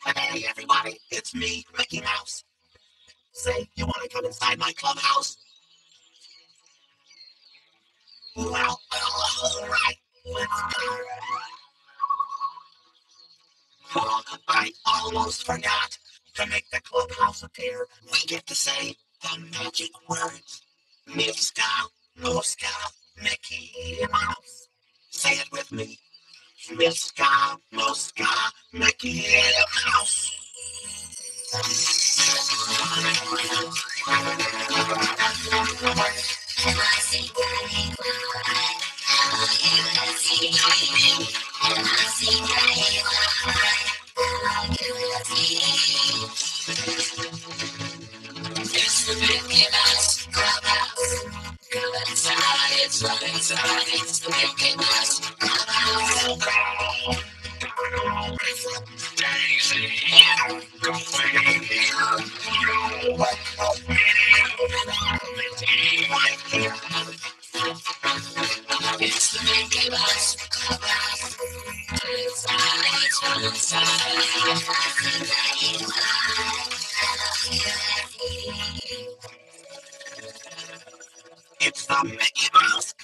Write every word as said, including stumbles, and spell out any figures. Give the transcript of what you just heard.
Hey everybody, it's me, Mickey Mouse. Say, you want to come inside my clubhouse? Well, well, all right. Let's go. Oh, I almost forgot. To make the clubhouse appear, we get to say the magic words. Miska, Moska, Mickey Mouse. Say it with me. Miska, Moska, Mickey Mouse. It's the Mickey Mouse Clubhouse. Come inside, it's right inside. It's the Mickey Mouse Clubhouse. Daisy, go It's the Mickey Mouse Clubhouse. Inside, it's right inside. It's the Mickey Mouse